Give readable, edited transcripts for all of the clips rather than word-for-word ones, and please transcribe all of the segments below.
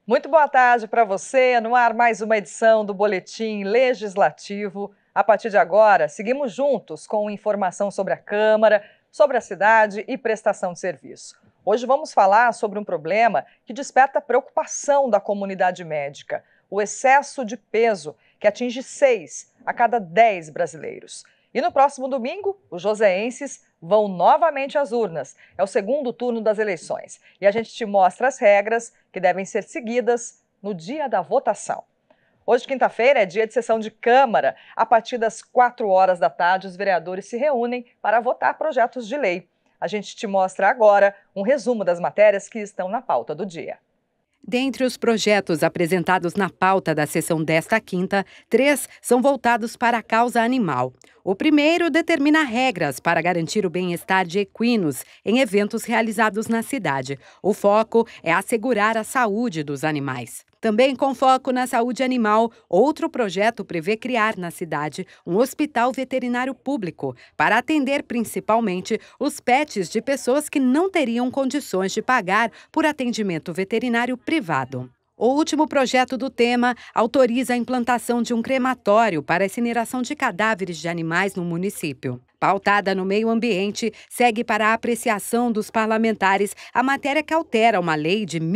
Muito boa tarde para você. No ar, mais uma edição do Boletim Legislativo. A partir de agora, seguimos juntos com informação sobre a Câmara, sobre a cidade e prestação de serviço. Hoje vamos falar sobre um problema que desperta preocupação da comunidade médica: o excesso de peso, que atinge 6 a cada 10 brasileiros. E no próximo domingo, os joseenses vão novamente às urnas. É o segundo turno das eleições. E a gente te mostra as regras que devem ser seguidas no dia da votação. Hoje, quinta-feira, é dia de sessão de Câmara. A partir das 4 horas da tarde, os vereadores se reúnem para votar projetos de lei. A gente te mostra agora um resumo das matérias que estão na pauta do dia. Dentre os projetos apresentados na pauta da sessão desta quinta, 3 são voltados para a causa animal. O primeiro determina regras para garantir o bem-estar de equinos em eventos realizados na cidade. O foco é assegurar a saúde dos animais. Também com foco na saúde animal, outro projeto prevê criar na cidade um hospital veterinário público para atender principalmente os pets de pessoas que não teriam condições de pagar por atendimento veterinário privado. O último projeto do tema autoriza a implantação de um crematório para a incineração de cadáveres de animais no município. Pautada no meio ambiente, segue para a apreciação dos parlamentares a matéria que altera uma lei de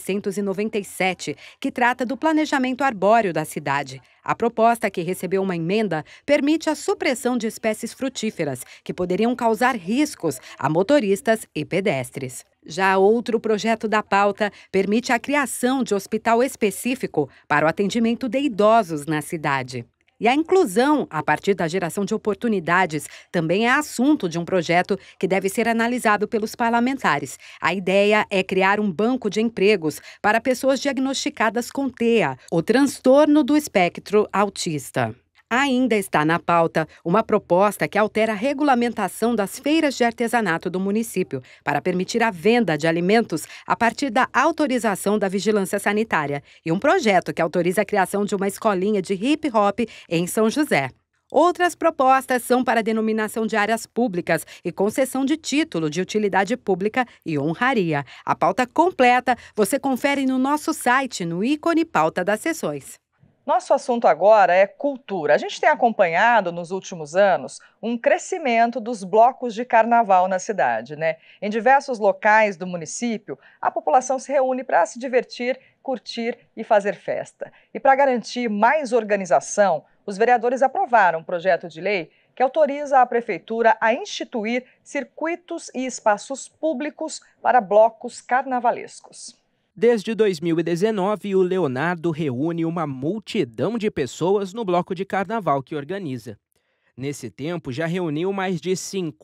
1997, que trata do planejamento arbóreo da cidade. A proposta, que recebeu uma emenda, permite a supressão de espécies frutíferas, que poderiam causar riscos a motoristas e pedestres. Já outro projeto da pauta permite a criação de hospital específico para o atendimento de idosos na cidade. E a inclusão, a partir da geração de oportunidades, também é assunto de um projeto que deve ser analisado pelos parlamentares. A ideia é criar um banco de empregos para pessoas diagnosticadas com TEA, o transtorno do espectro autista. Ainda está na pauta uma proposta que altera a regulamentação das feiras de artesanato do município para permitir a venda de alimentos a partir da autorização da vigilância sanitária e um projeto que autoriza a criação de uma escolinha de hip-hop em São José. Outras propostas são para a denominação de áreas públicas e concessão de título de utilidade pública e honraria. A pauta completa você confere no nosso site, no ícone Pauta das Sessões. Nosso assunto agora é cultura. A gente tem acompanhado nos últimos anos um crescimento dos blocos de carnaval na cidade, né? Em diversos locais do município, a população se reúne para se divertir, curtir e fazer festa. E para garantir mais organização, os vereadores aprovaram um projeto de lei que autoriza a prefeitura a instituir circuitos e espaços públicos para blocos carnavalescos. Desde 2019, o Leonardo reúne uma multidão de pessoas no bloco de carnaval que organiza. Nesse tempo, já reuniu mais de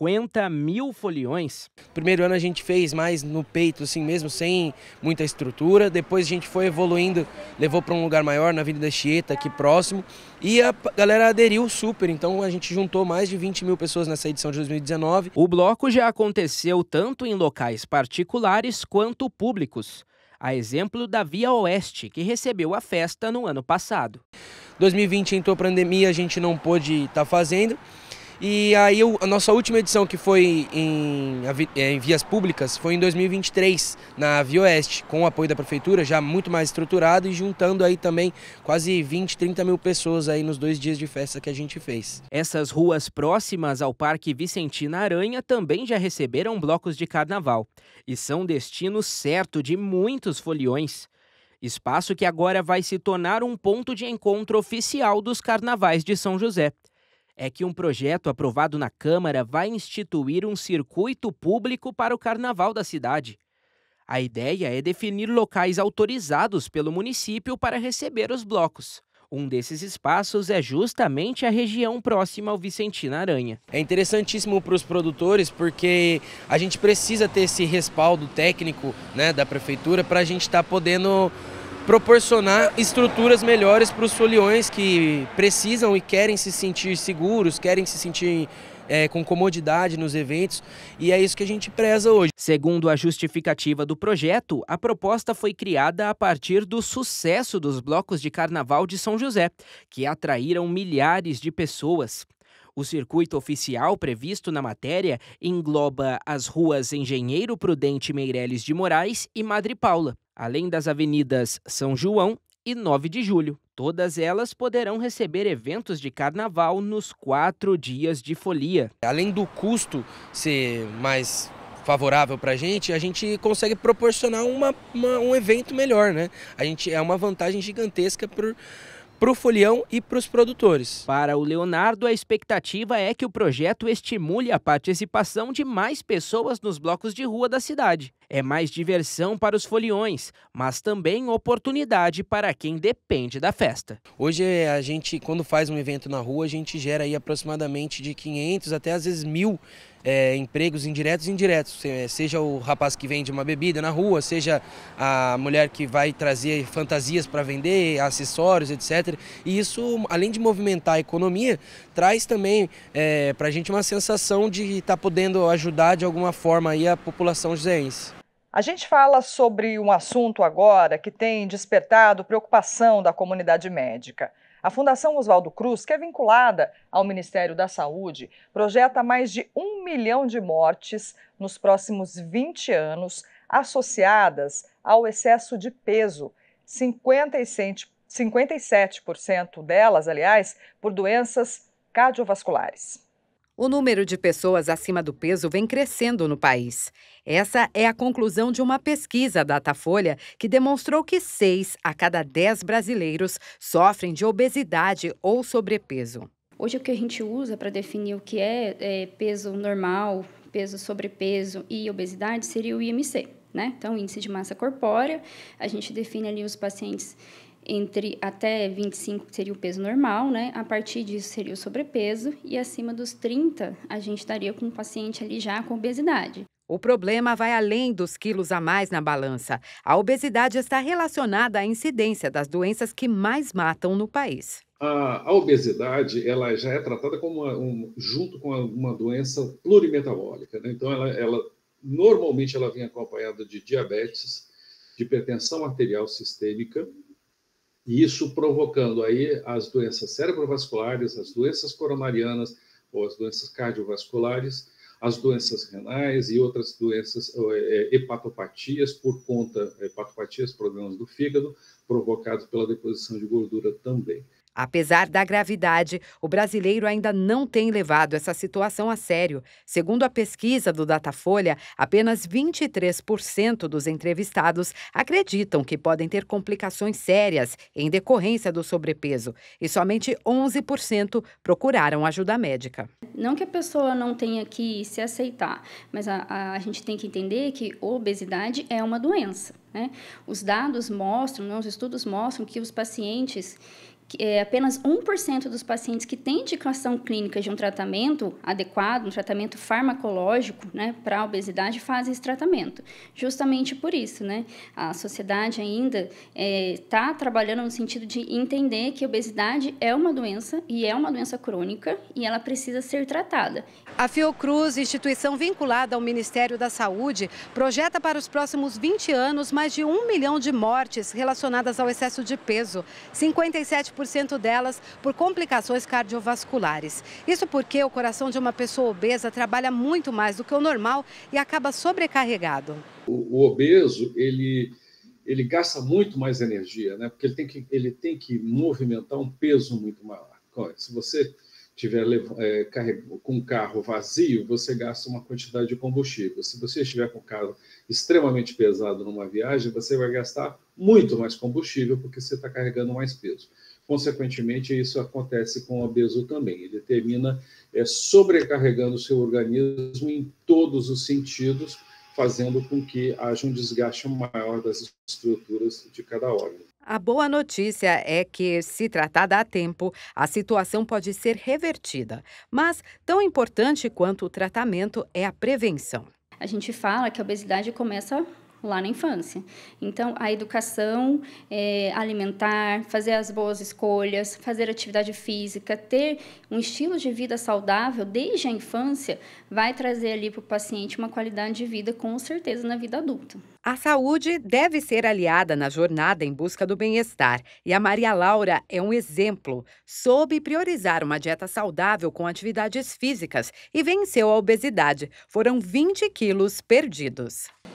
50 mil foliões. Primeiro ano a gente fez mais no peito, assim mesmo, sem muita estrutura. Depois a gente foi evoluindo, levou para um lugar maior, na Avenida Chieta, aqui próximo. E a galera aderiu super, então a gente juntou mais de 20 mil pessoas nessa edição de 2019. O bloco já aconteceu tanto em locais particulares quanto públicos. A exemplo da Via Oeste, que recebeu a festa no ano passado. 2020 entrou a pandemia, a gente não pôde estar fazendo. E aí a nossa última edição, que foi em vias públicas, foi em 2023, na Via Oeste, com o apoio da prefeitura, já muito mais estruturado e juntando aí também quase 20, 30 mil pessoas aí nos 2 dias de festa que a gente fez. Essas ruas próximas ao Parque Vicentina Aranha também já receberam blocos de carnaval e são destino certo de muitos foliões. Espaço que agora vai se tornar um ponto de encontro oficial dos carnavais de São José. É que um projeto aprovado na Câmara vai instituir um circuito público para o carnaval da cidade. A ideia é definir locais autorizados pelo município para receber os blocos. Um desses espaços é justamente a região próxima ao Vicentina Aranha. É interessantíssimo para os produtores porque a gente precisa ter esse respaldo técnico, né, da prefeitura para a gente estar podendo proporcionar estruturas melhores para os foliões que precisam e querem se sentir seguros, querem se sentir com comodidade nos eventos, e é isso que a gente preza hoje. Segundo a justificativa do projeto, a proposta foi criada a partir do sucesso dos blocos de carnaval de São José, que atraíram milhares de pessoas. O circuito oficial previsto na matéria engloba as ruas Engenheiro Prudente Meireles de Moraes e Madre Paula. além das avenidas São João e 9 de Julho. Todas elas poderão receber eventos de carnaval nos 4 dias de folia. Além do custo ser mais favorável para a gente consegue proporcionar um evento melhor, né? É uma vantagem gigantesca para o folião e para os produtores. Para o Leonardo, a expectativa é que o projeto estimule a participação de mais pessoas nos blocos de rua da cidade. É mais diversão para os foliões, mas também oportunidade para quem depende da festa. Hoje a gente, quando faz um evento na rua, a gente gera aí aproximadamente de 500 até às vezes 1.000 empregos indiretos e indiretos. Seja o rapaz que vende uma bebida na rua, seja a mulher que vai trazer fantasias para vender, acessórios, etc. E isso, além de movimentar a economia, traz também para a gente uma sensação de estar podendo ajudar de alguma forma aí a população joseense. A gente fala sobre um assunto agora que tem despertado preocupação da comunidade médica. A Fundação Oswaldo Cruz, que é vinculada ao Ministério da Saúde, projeta mais de 1 milhão de mortes nos próximos 20 anos associadas ao excesso de peso. 57% delas, aliás, por doenças cardiovasculares. O número de pessoas acima do peso vem crescendo no país. Essa é a conclusão de uma pesquisa da Datafolha que demonstrou que 6 a cada 10 brasileiros sofrem de obesidade ou sobrepeso. Hoje o que a gente usa para definir o que é peso normal, peso sobrepeso e obesidade seria o IMC, né? Então, o índice de massa corpórea, a gente define ali os pacientes entre até 25 seria o peso normal, né? A partir disso seria o sobrepeso e acima dos 30 a gente estaria com um paciente ali já com obesidade. O problema vai além dos quilos a mais na balança. A obesidade está relacionada à incidência das doenças que mais matam no país. A obesidade ela já é tratada como junto com uma doença plurimetabólica, né? Então, normalmente ela vem acompanhada de diabetes, de hipertensão arterial sistêmica, e isso provocando aí as doenças cerebrovasculares, as doenças coronarianas ou as doenças cardiovasculares, as doenças renais e outras doenças, hepatopatias hepatopatias, problemas do fígado, provocados pela deposição de gordura também. Apesar da gravidade, o brasileiro ainda não tem levado essa situação a sério. Segundo a pesquisa do Datafolha, apenas 23% dos entrevistados acreditam que podem ter complicações sérias em decorrência do sobrepeso e somente 11% procuraram ajuda médica. Não que a pessoa não tenha que se aceitar, mas a gente tem que entender que obesidade é uma doença, né? Os dados mostram, os estudos mostram que os pacientes apenas 1% dos pacientes que têm indicação clínica de um tratamento adequado, um tratamento farmacológico, né, para a obesidade, fazem esse tratamento. Justamente por isso, né, a sociedade ainda está trabalhando no sentido de entender que a obesidade é uma doença e é uma doença crônica e ela precisa ser tratada. A Fiocruz, instituição vinculada ao Ministério da Saúde, projeta para os próximos 20 anos mais de 1 milhão de mortes relacionadas ao excesso de peso. 57% delas por complicações cardiovasculares. Isso porque o coração de uma pessoa obesa trabalha muito mais do que o normal e acaba sobrecarregado. O obeso, ele gasta muito mais energia, né? Porque ele tem que movimentar um peso muito maior. Se você estiver com um carro vazio, você gasta uma quantidade de combustível. Se você estiver com um carro extremamente pesado numa viagem, você vai gastar muito mais combustível porque você está carregando mais peso. Consequentemente, isso acontece com o obeso também. Ele termina sobrecarregando o seu organismo em todos os sentidos, fazendo com que haja um desgaste maior das estruturas de cada órgão. A boa notícia é que, se tratada a tempo, a situação pode ser revertida. Mas, tão importante quanto o tratamento é a prevenção. A gente fala que a obesidade começa lá na infância. Então, a educação alimentar, fazer as boas escolhas, fazer atividade física, ter um estilo de vida saudável desde a infância, vai trazer ali para o paciente uma qualidade de vida, com certeza, na vida adulta. A saúde deve ser aliada na jornada em busca do bem-estar. E a Maria Laura é um exemplo. Soube priorizar uma dieta saudável com atividades físicas e venceu a obesidade. Foram 20 quilos perdidos.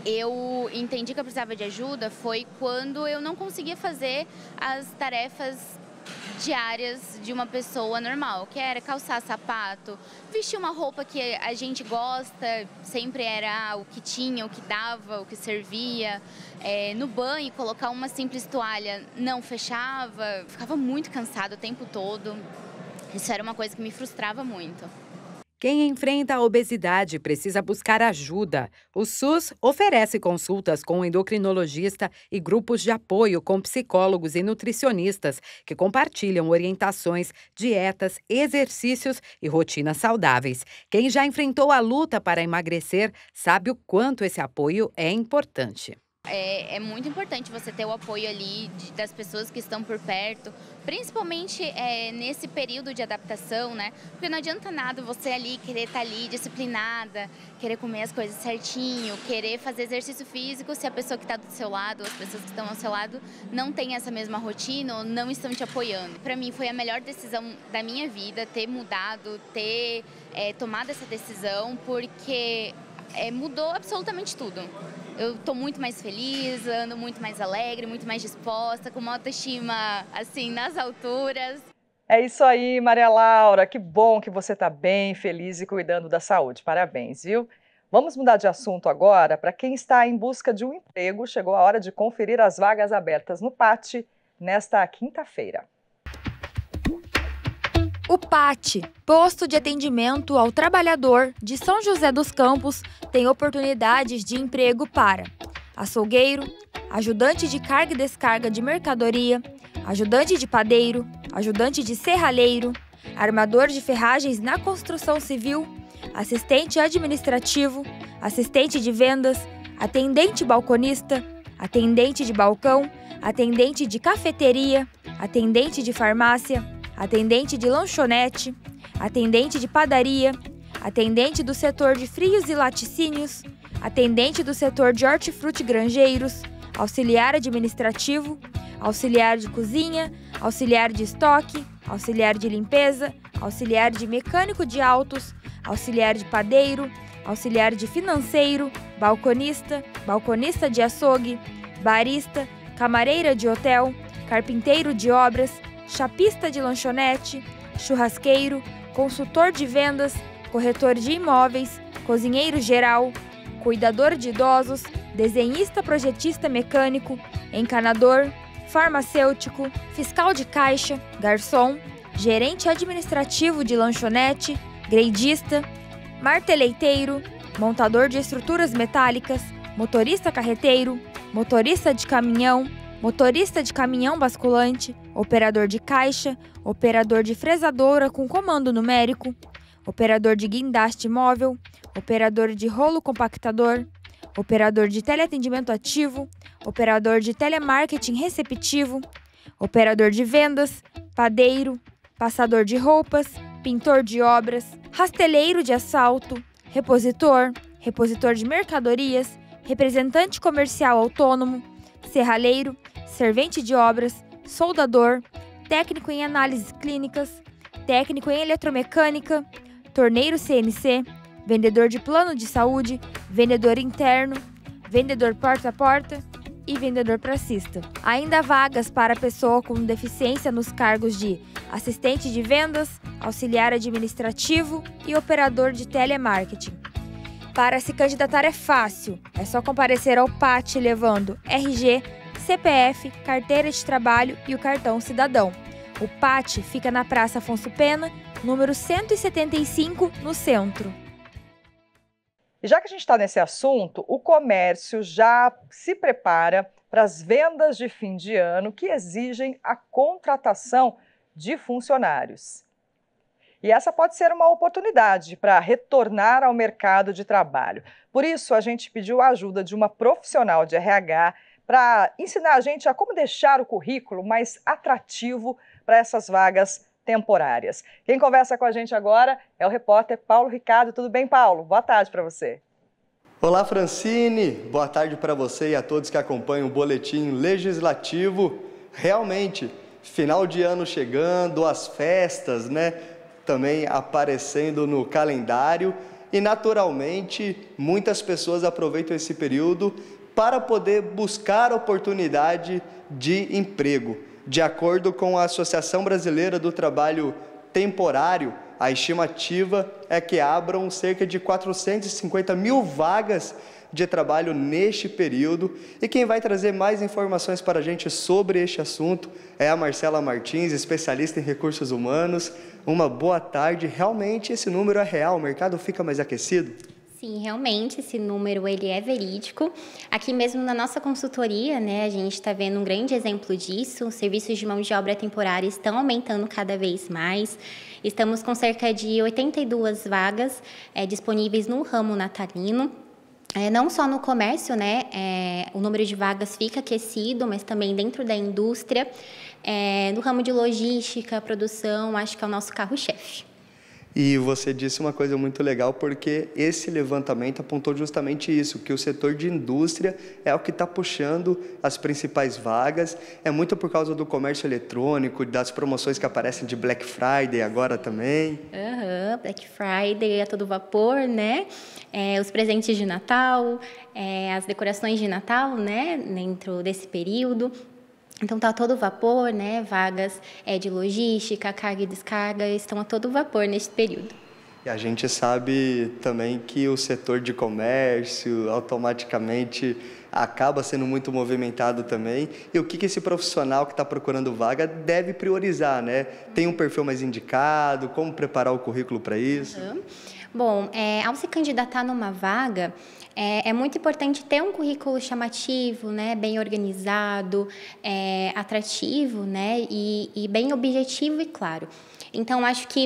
eu entendi que eu precisava de ajuda foi quando eu não conseguia fazer as tarefas diárias de uma pessoa normal, que era calçar sapato, vestir uma roupa que a gente gosta, sempre era o que tinha, o que dava, o que servia. No banho, colocar uma simples toalha não fechava, ficava muito cansada o tempo todo. Isso era uma coisa que me frustrava muito. Quem enfrenta a obesidade precisa buscar ajuda. O SUS oferece consultas com um endocrinologista e grupos de apoio com psicólogos e nutricionistas que compartilham orientações, dietas, exercícios e rotinas saudáveis. Quem já enfrentou a luta para emagrecer sabe o quanto esse apoio é importante. É muito importante você ter o apoio ali das pessoas que estão por perto, principalmente nesse período de adaptação, né? Porque não adianta nada você ali querer estar ali disciplinada, querer comer as coisas certinho, querer fazer exercício físico se a pessoa que está do seu lado, as pessoas que estão ao seu lado, não tem essa mesma rotina ou não estão te apoiando. Para mim foi a melhor decisão da minha vida ter mudado, ter tomado essa decisão, porque mudou absolutamente tudo. Eu estou muito mais feliz, ando muito mais alegre, muito mais disposta, com uma autoestima, assim, nas alturas. É isso aí, Maria Laura. Que bom que você está bem, feliz e cuidando da saúde. Parabéns, viu? Vamos mudar de assunto agora. Para quem está em busca de um emprego, chegou a hora de conferir as vagas abertas no PAT nesta quinta-feira. O PAT, Posto de Atendimento ao Trabalhador de São José dos Campos, tem oportunidades de emprego para açougueiro, ajudante de carga e descarga de mercadoria, ajudante de padeiro, ajudante de serralheiro, armador de ferragens na construção civil, assistente administrativo, assistente de vendas, atendente balconista, atendente de balcão, atendente de cafeteria, atendente de farmácia, atendente de lanchonete, atendente de padaria, atendente do setor de frios e laticínios, atendente do setor de hortifruti grangeiros, auxiliar administrativo, auxiliar de cozinha, auxiliar de estoque, auxiliar de limpeza, auxiliar de mecânico de autos, auxiliar de padeiro, auxiliar de financeiro, balconista, balconista de açougue, barista, camareira de hotel, carpinteiro de obras, chapista de lanchonete, churrasqueiro, consultor de vendas, corretor de imóveis, cozinheiro geral, cuidador de idosos, desenhista projetista mecânico, encanador, farmacêutico, fiscal de caixa, garçom, gerente administrativo de lanchonete, greidista, marteleiteiro, montador de estruturas metálicas, motorista carreteiro, motorista de caminhão basculante, operador de caixa, operador de fresadora com comando numérico, operador de guindaste móvel, operador de rolo compactador, operador de teleatendimento ativo, operador de telemarketing receptivo, operador de vendas, padeiro, passador de roupas, pintor de obras, rasteleiro de assalto, repositor de mercadorias, representante comercial autônomo, serralheiro, servente de obras, soldador, técnico em análises clínicas, técnico em eletromecânica, torneiro CNC, vendedor de plano de saúde, vendedor interno, vendedor porta a porta e vendedor pracista. Ainda há vagas para pessoa com deficiência nos cargos de assistente de vendas, auxiliar administrativo e operador de telemarketing. Para se candidatar é fácil, é só comparecer ao PAT levando RG, CPF, carteira de trabalho e o cartão cidadão. O PAT fica na Praça Afonso Pena, número 175, no centro. E já que a gente está nesse assunto, o comércio já se prepara para as vendas de fim de ano que exigem a contratação de funcionários. E essa pode ser uma oportunidade para retornar ao mercado de trabalho. Por isso, a gente pediu a ajuda de uma profissional de RH para ensinar a gente a como deixar o currículo mais atrativo para essas vagas temporárias. Quem conversa com a gente agora é o repórter Paulo Ricardo. Tudo bem, Paulo? Boa tarde para você. Olá, Francine. Boa tarde para você e a todos que acompanham o Boletim Legislativo. Realmente, final de ano chegando, as festas, né? Também aparecendo no calendário. e, naturalmente, muitas pessoas aproveitam esse período para poder buscar oportunidade de emprego. De acordo com a Associação Brasileira do Trabalho Temporário, a estimativa é que abram cerca de 450 mil vagas de trabalho neste período. E quem vai trazer mais informações para a gente sobre este assunto é a Marcela Martins, especialista em recursos humanos. Uma boa tarde. Realmente esse número é real? O mercado fica mais aquecido? Sim, realmente esse número ele é verídico. Aqui mesmo na nossa consultoria, né, a gente está vendo um grande exemplo disso. Os serviços de mão de obra temporária estão aumentando cada vez mais. Estamos com cerca de 82 vagas disponíveis no ramo natalino. Não só no comércio, né, o número de vagas fica aquecido, mas também dentro da indústria, no ramo de logística, produção, acho que é o nosso carro-chefe. E você disse uma coisa muito legal, porque esse levantamento apontou justamente isso, que o setor de indústria é o que está puxando as principais vagas, é muito por causa do comércio eletrônico, das promoções que aparecem de Black Friday agora também. Black Friday a todo vapor, né? Os presentes de Natal, as decorações de Natal, né? Dentro desse período. Então, está a todo vapor, né? Vagas de logística, carga e descarga estão a todo vapor neste período. E a gente sabe também que o setor de comércio automaticamente acaba sendo muito movimentado também. E o que esse profissional que está procurando vaga deve priorizar, né? Tem um perfil mais indicado? Como preparar o currículo para isso? Bom, ao se candidatar numa vaga, é muito importante ter um currículo chamativo, né, bem organizado, atrativo, né, e bem objetivo e claro. Então, acho que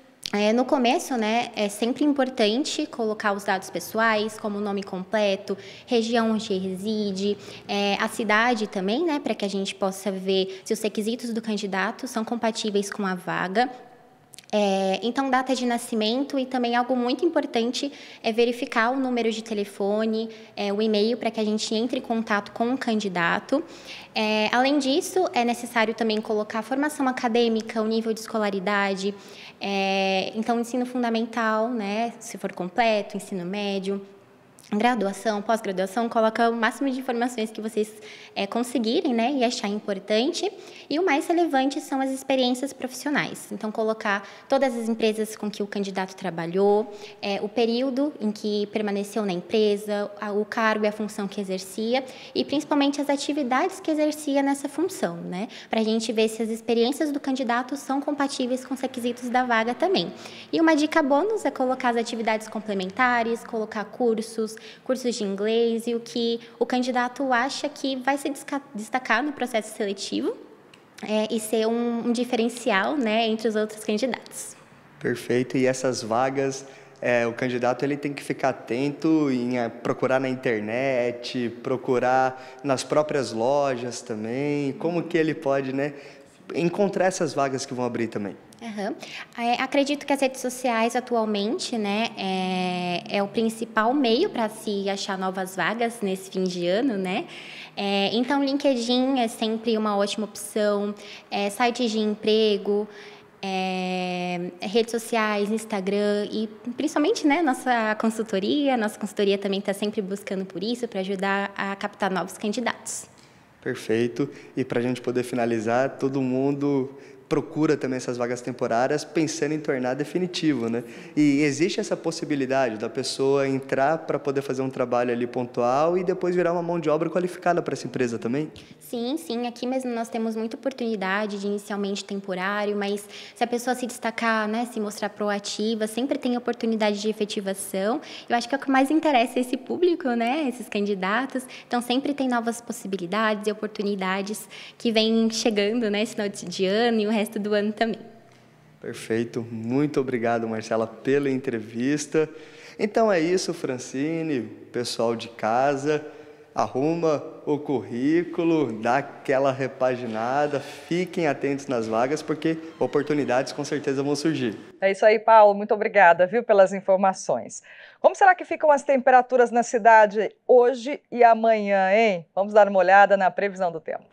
no começo, né, é sempre importante colocar os dados pessoais, como o nome completo, região onde reside, a cidade também, né, para que a gente possa ver se os requisitos do candidato são compatíveis com a vaga. Então, data de nascimento e também algo muito importante é verificar o número de telefone, o e-mail para que a gente entre em contato com o candidato. Além disso, é necessário também colocar a formação acadêmica, o nível de escolaridade, então ensino fundamental, né, se for completo, ensino médio, graduação, pós-graduação, coloca o máximo de informações que vocês conseguirem, né, e achar importante. E o mais relevante são as experiências profissionais. Então, colocar todas as empresas com que o candidato trabalhou, o período em que permaneceu na empresa, o cargo e a função que exercia e, principalmente, as atividades que exercia nessa função, né, para a gente ver se as experiências do candidato são compatíveis com os requisitos da vaga também. E uma dica bônus é colocar as atividades complementares, colocar cursos de inglês e o que o candidato acha que vai se destacar no processo seletivo e ser um diferencial, né, entre os outros candidatos. Perfeito. E essas vagas, o candidato ele tem que ficar atento em procurar na internet, procurar nas próprias lojas também. Como que ele pode, né, encontrar essas vagas que vão abrir também? Acredito que as redes sociais atualmente, né, é o principal meio para se achar novas vagas nesse fim de ano, né? Então, LinkedIn é sempre uma ótima opção, sites de emprego, redes sociais, Instagram e principalmente, né, nossa consultoria também está sempre buscando por isso, para ajudar a captar novos candidatos. Perfeito. E para a gente poder finalizar, todo mundo procura também essas vagas temporárias pensando em tornar definitivo, né? E existe essa possibilidade da pessoa entrar para poder fazer um trabalho ali pontual e depois virar uma mão de obra qualificada para essa empresa também? Sim, sim. Aqui mesmo nós temos muita oportunidade de inicialmente temporário, mas se a pessoa se destacar, né, se mostrar proativa, sempre tem oportunidade de efetivação. Eu acho que é o que mais interessa esse público, né, esses candidatos. Então, sempre tem novas possibilidades e oportunidades que vêm chegando, né, esse final de ano e o resto do ano também. Perfeito. Muito obrigado, Marcela, pela entrevista. Então é isso, Francine, pessoal de casa, arruma o currículo, dá aquela repaginada, fiquem atentos nas vagas, porque oportunidades com certeza vão surgir. É isso aí, Paulo. Muito obrigada, viu, pelas informações. Como será que ficam as temperaturas na cidade hoje e amanhã, hein? Vamos dar uma olhada na previsão do tempo.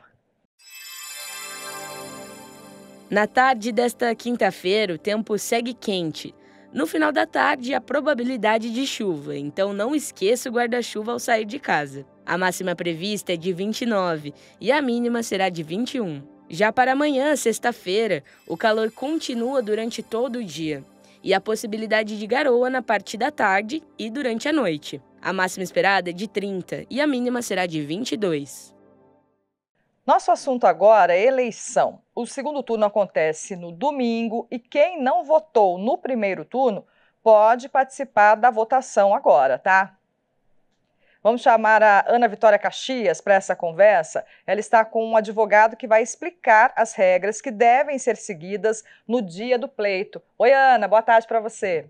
Na tarde desta quinta-feira, o tempo segue quente. No final da tarde, a probabilidade de chuva, então não esqueça o guarda-chuva ao sair de casa. A máxima prevista é de 29 e a mínima será de 21. Já para amanhã, sexta-feira, o calor continua durante todo o dia e a possibilidade de garoa na parte da tarde e durante a noite. A máxima esperada é de 30 e a mínima será de 22. Nosso assunto agora é eleição. O segundo turno acontece no domingo e quem não votou no primeiro turno pode participar da votação agora, tá? Vamos chamar a Ana Vitória Caxias para essa conversa. Ela está com um advogado que vai explicar as regras que devem ser seguidas no dia do pleito. Oi, Ana, boa tarde para você.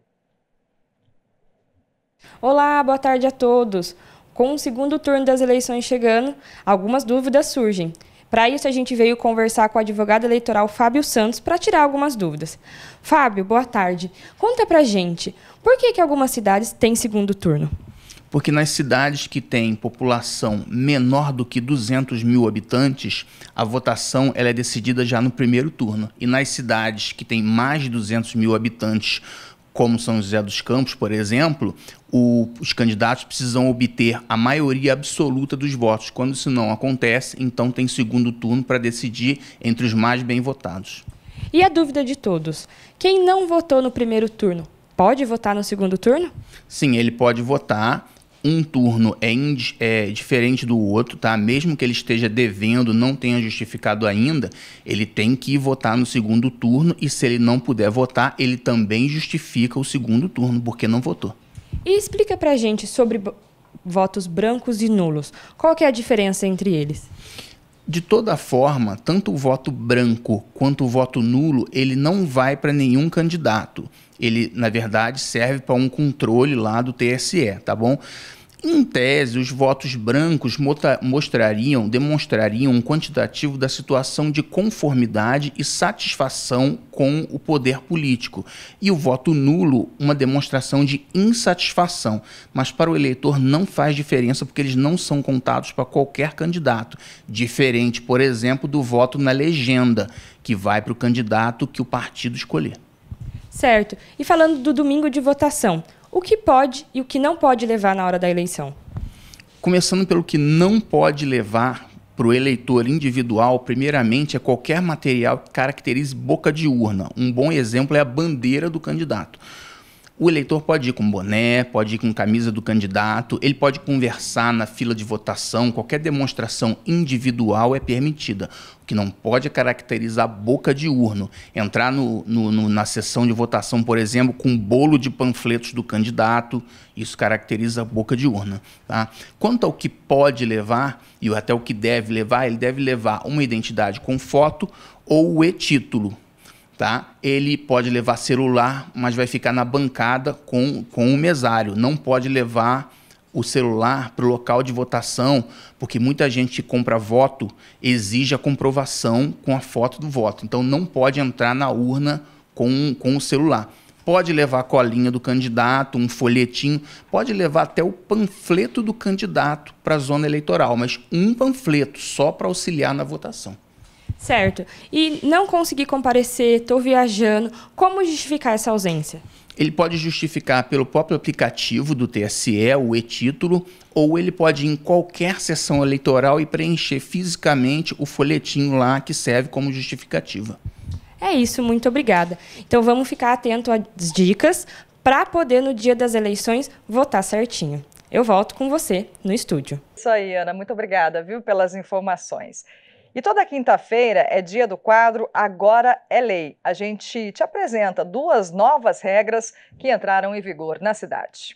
Olá, boa tarde a todos. Com o segundo turno das eleições chegando, algumas dúvidas surgem. Para isso, a gente veio conversar com o advogado eleitoral Fábio Santos para tirar algumas dúvidas. Fábio, boa tarde. Conta pra gente, por que algumas cidades têm segundo turno? Porque nas cidades que têm população menor do que 200 mil habitantes, a votação ela é decidida já no primeiro turno. E nas cidades que têm mais de 200 mil habitantes, como São José dos Campos, por exemplo, os candidatos precisam obter a maioria absoluta dos votos. Quando isso não acontece, então tem segundo turno para decidir entre os mais bem votados. E a dúvida de todos, quem não votou no primeiro turno, pode votar no segundo turno? Sim, ele pode votar. Um turno é diferente do outro, tá? Mesmo que ele esteja devendo, não tenha justificado ainda, ele tem que votar no segundo turno e se ele não puder votar, ele também justifica o segundo turno, porque não votou. E explica pra gente sobre votos brancos e nulos. Qual que é a diferença entre eles? De toda forma, tanto o voto branco quanto o voto nulo, ele não vai para nenhum candidato. Ele, na verdade, serve para um controle lá do TSE, tá bom? Em tese, os votos brancos demonstrariam um quantitativo da situação de conformidade e satisfação com o poder político. E o voto nulo, uma demonstração de insatisfação. Mas para o eleitor não faz diferença porque eles não são contados para qualquer candidato. Diferente, por exemplo, do voto na legenda, que vai para o candidato que o partido escolher. Certo. E falando do domingo de votação, o que pode e o que não pode levar na hora da eleição? Começando pelo que não pode levar para o eleitor individual, primeiramente é qualquer material que caracterize boca de urna. Um bom exemplo é a bandeira do candidato. O eleitor pode ir com boné, pode ir com camisa do candidato, ele pode conversar na fila de votação, qualquer demonstração individual é permitida. O que não pode é caracterizar boca de urna. Entrar na sessão de votação, por exemplo, com um bolo de panfletos do candidato, isso caracteriza boca de urna. Tá? Quanto ao que pode levar, e até o que deve levar, ele deve levar uma identidade com foto ou o e-título. Tá? Ele pode levar celular, mas vai ficar na bancada com o mesário. Não pode levar o celular para o local de votação, porque muita gente que compra voto exige a comprovação com a foto do voto. Então, não pode entrar na urna com o celular. Pode levar a colinha do candidato, um folhetinho, pode levar até o panfleto do candidato para a zona eleitoral, mas um panfleto só para auxiliar na votação. Certo. E não conseguir comparecer, estou viajando, como justificar essa ausência? Ele pode justificar pelo próprio aplicativo do TSE, o e-título, ou ele pode ir em qualquer sessão eleitoral e preencher fisicamente o folhetinho lá que serve como justificativa. É isso, muito obrigada. Então vamos ficar atento às dicas para poder, no dia das eleições, votar certinho. Eu volto com você no estúdio. Isso aí, Ana. Muito obrigada, viu, pelas informações. E toda quinta-feira é dia do quadro Agora é Lei. A gente te apresenta 2 novas regras que entraram em vigor na cidade.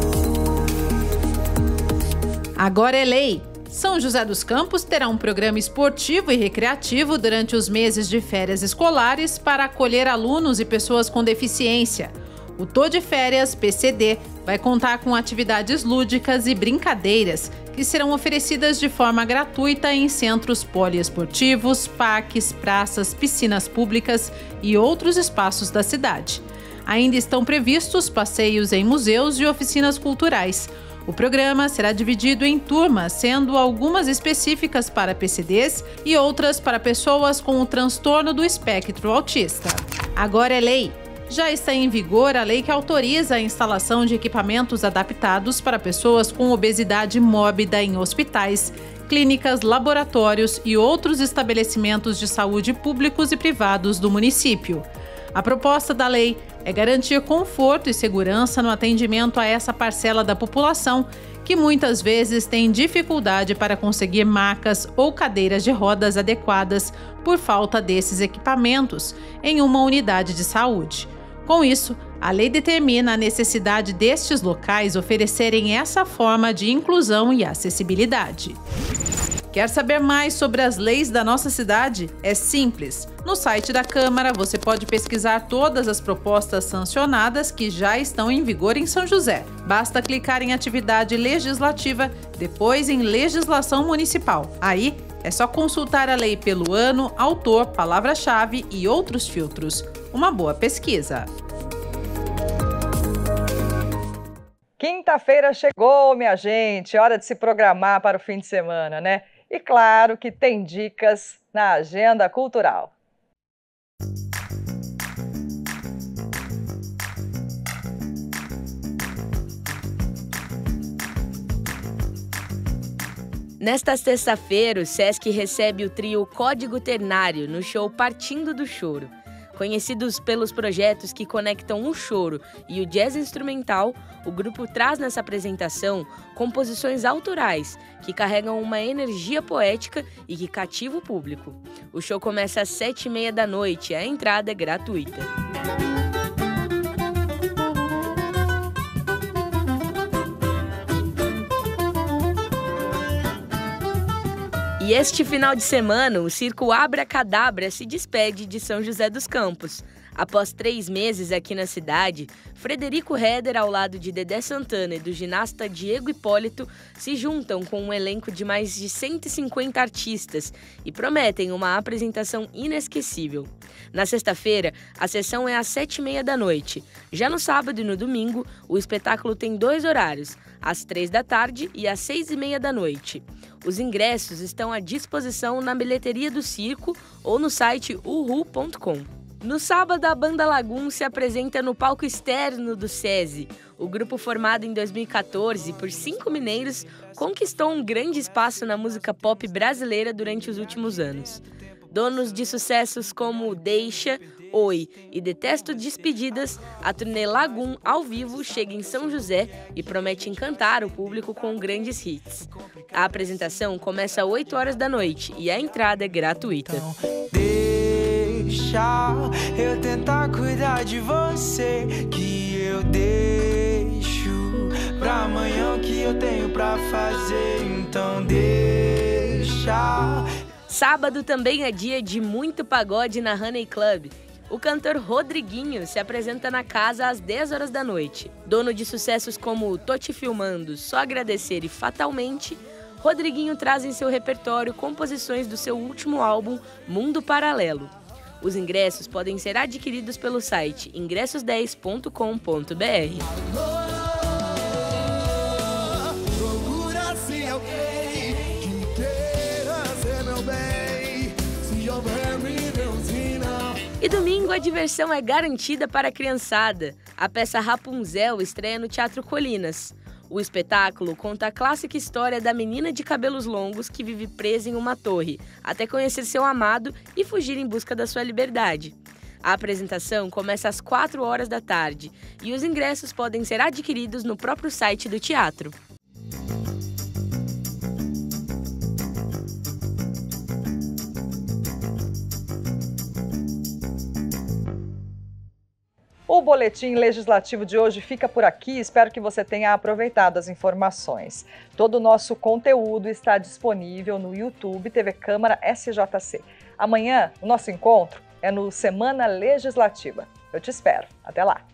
Agora é Lei. São José dos Campos terá um programa esportivo e recreativo durante os meses de férias escolares para acolher alunos e pessoas com deficiência. O Tô de Férias, PCD, vai contar com atividades lúdicas e brincadeiras que serão oferecidas de forma gratuita em centros poliesportivos, parques, praças, piscinas públicas e outros espaços da cidade. Ainda estão previstos passeios em museus e oficinas culturais. O programa será dividido em turmas, sendo algumas específicas para PCDs e outras para pessoas com o transtorno do espectro autista. Agora é Lei. já está em vigor a lei que autoriza a instalação de equipamentos adaptados para pessoas com obesidade mórbida em hospitais, clínicas, laboratórios e outros estabelecimentos de saúde públicos e privados do município. A proposta da lei é garantir conforto e segurança no atendimento a essa parcela da população que muitas vezes tem dificuldade para conseguir macas ou cadeiras de rodas adequadas por falta desses equipamentos em uma unidade de saúde. Com isso, a lei determina a necessidade destes locais oferecerem essa forma de inclusão e acessibilidade. Quer saber mais sobre as leis da nossa cidade? É simples. No site da Câmara, você pode pesquisar todas as propostas sancionadas que já estão em vigor em São José. Basta clicar em Atividade Legislativa, depois em Legislação Municipal. Aí, é só consultar a lei pelo ano, autor, palavra-chave e outros filtros. Uma boa pesquisa. Quinta-feira chegou, minha gente. Hora de se programar para o fim de semana, né? E claro que tem dicas na agenda cultural. Nesta sexta-feira, o Sesc recebe o trio Código Ternário no show Partindo do Choro. Conhecidos pelos projetos que conectam o choro e o jazz instrumental, o grupo traz nessa apresentação composições autorais que carregam uma energia poética e que cativa o público. O show começa às 7h30 da noite e a entrada é gratuita. E este final de semana, o circo Abracadabra se despede de São José dos Campos. Após 3 meses aqui na cidade, Frederico Heder, ao lado de Dedé Santana e do ginasta Diego Hipólito, se juntam com um elenco de mais de 150 artistas e prometem uma apresentação inesquecível. Na sexta-feira, a sessão é às 7h30 da noite. Já no sábado e no domingo, o espetáculo tem 2 horários, às 3 da tarde e às 6h30 da noite. Os ingressos estão à disposição na bilheteria do circo ou no site uhu.com. No sábado, a Banda Lagum se apresenta no palco externo do SESI. O grupo, formado em 2014 por 5 mineiros, conquistou um grande espaço na música pop brasileira durante os últimos anos. Donos de sucessos como Deixa, Oi e Detesto Despedidas, a turnê Lagum ao vivo chega em São José e promete encantar o público com grandes hits. A apresentação começa às 8h da noite e a entrada é gratuita. Deixa eu tentar cuidar de você, que eu deixo pra amanhã o que eu tenho pra fazer, então deixa. Sábado também é dia de muito pagode na Honey Club. O cantor Rodriguinho se apresenta na casa às 10h da noite. Dono de sucessos como Tô Te Filmando, Só Agradecer e Fatalmente, Rodriguinho traz em seu repertório composições do seu último álbum, Mundo Paralelo. Os ingressos podem ser adquiridos pelo site ingressos10.com.br. E domingo a diversão é garantida para a criançada. A peça Rapunzel estreia no Teatro Colinas. O espetáculo conta a clássica história da menina de cabelos longos que vive presa em uma torre, até conhecer seu amado e fugir em busca da sua liberdade. A apresentação começa às 4h da tarde e os ingressos podem ser adquiridos no próprio site do teatro. O boletim legislativo de hoje fica por aqui. Espero que você tenha aproveitado as informações. Todo o nosso conteúdo está disponível no YouTube TV Câmara SJC. Amanhã, o nosso encontro é no Semana Legislativa. Eu te espero. Até lá!